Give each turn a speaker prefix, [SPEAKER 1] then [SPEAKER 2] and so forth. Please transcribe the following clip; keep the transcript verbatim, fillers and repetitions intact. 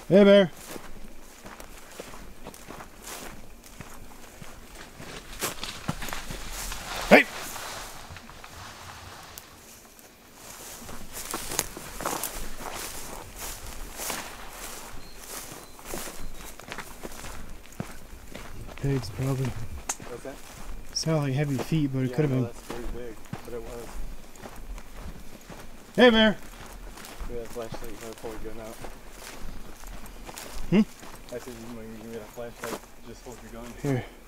[SPEAKER 1] Hey, bear. Hey! Pigs, probably.
[SPEAKER 2] What's that?
[SPEAKER 1] Sound like heavy feet, but it
[SPEAKER 2] yeah,
[SPEAKER 1] could have
[SPEAKER 2] no,
[SPEAKER 1] been.
[SPEAKER 2] That's pretty big, but it was.
[SPEAKER 1] Hey, bear.
[SPEAKER 2] Give me that flashlight before we go out.
[SPEAKER 1] Hmm?
[SPEAKER 2] I said, you can give me that flashlight, just hold your gun.
[SPEAKER 1] Here.